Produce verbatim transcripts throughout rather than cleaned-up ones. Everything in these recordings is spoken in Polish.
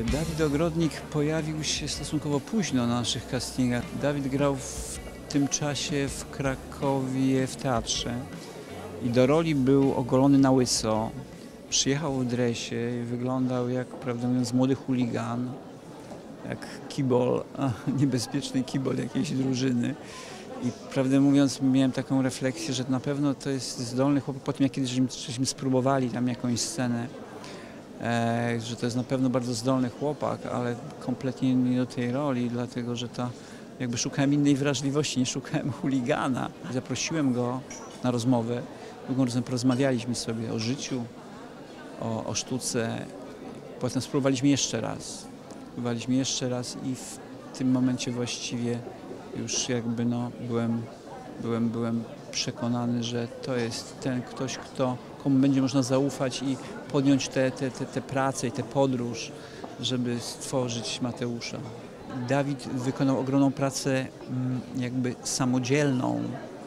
Dawid Ogrodnik pojawił się stosunkowo późno na naszych castingach. Dawid grał w tym czasie w Krakowie w teatrze i do roli był ogolony na łyso. Przyjechał w dresie i wyglądał jak, prawdę mówiąc, młody chuligan, jak kibol, niebezpieczny kibol jakiejś drużyny. I prawdę mówiąc miałem taką refleksję, że na pewno to jest zdolny chłopak. Po tym jak kiedyś żeśmy spróbowali tam jakąś scenę, e, że to jest na pewno bardzo zdolny chłopak, ale kompletnie nie do tej roli, dlatego że ta, jakby szukałem innej wrażliwości, nie szukałem chuligana. Zaprosiłem go na rozmowę, długą razem porozmawialiśmy sobie o życiu, o, o sztuce. Potem spróbowaliśmy jeszcze raz. Spróbowaliśmy jeszcze raz i w tym momencie właściwie już jakby no, byłem, byłem, byłem przekonany, że to jest ten ktoś, kto, komu będzie można zaufać i podjąć tę te, te, te pracę i tę podróż, żeby stworzyć Mateusza. Dawid wykonał ogromną pracę jakby samodzielną,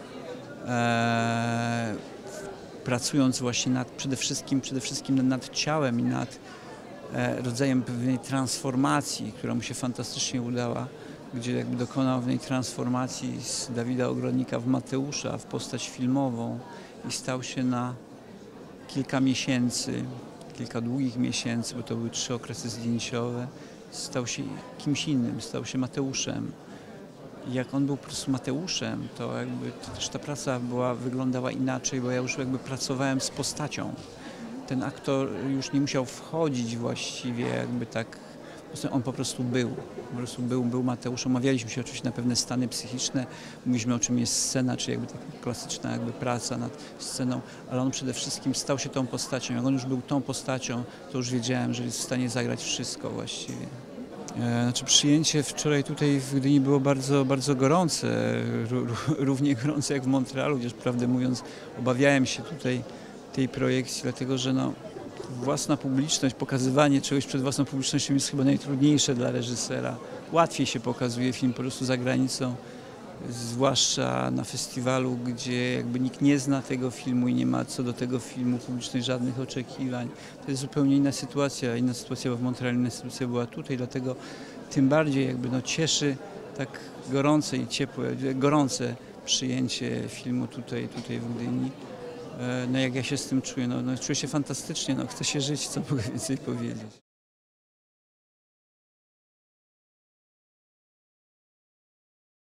e, pracując właśnie nad, przede wszystkim, przede wszystkim nad ciałem i nad e, rodzajem pewnej transformacji, która mu się fantastycznie udała, gdzie jakby dokonał pewnej transformacji z Dawida Ogrodnika w Mateusza, w postać filmową i stał się na kilka miesięcy, kilka długich miesięcy, bo to były trzy okresy zdjęciowe, stał się kimś innym, stał się Mateuszem. I jak on był po prostu Mateuszem, to jakby to też ta praca była, wyglądała inaczej, bo ja już jakby pracowałem z postacią. Ten aktor już nie musiał wchodzić właściwie jakby tak, on po prostu był, po prostu był, był Mateusz. Omawialiśmy się oczywiście na pewne stany psychiczne, mówiliśmy o czym jest scena, czy jakby taka klasyczna jakby praca nad sceną, ale on przede wszystkim stał się tą postacią. Jak on już był tą postacią, to już wiedziałem, że jest w stanie zagrać wszystko właściwie. Znaczy przyjęcie wczoraj tutaj w Gdyni było bardzo, bardzo gorące, równie gorące jak w Montrealu, chociaż prawdę mówiąc obawiałem się tutaj tej projekcji, dlatego że no, własna publiczność, pokazywanie czegoś przed własną publicznością jest chyba najtrudniejsze dla reżysera. Łatwiej się pokazuje film po prostu za granicą, zwłaszcza na festiwalu, gdzie jakby nikt nie zna tego filmu i nie ma co do tego filmu publicznej żadnych oczekiwań. To jest zupełnie inna sytuacja. Inna sytuacja była w Montrealu, inna sytuacja była tutaj, dlatego tym bardziej jakby no cieszy tak gorące i ciepłe, gorące przyjęcie filmu tutaj, tutaj w Gdyni. No jak ja się z tym czuję? No, no czuję się fantastycznie, no chcę się żyć, co mogę więcej powiedzieć.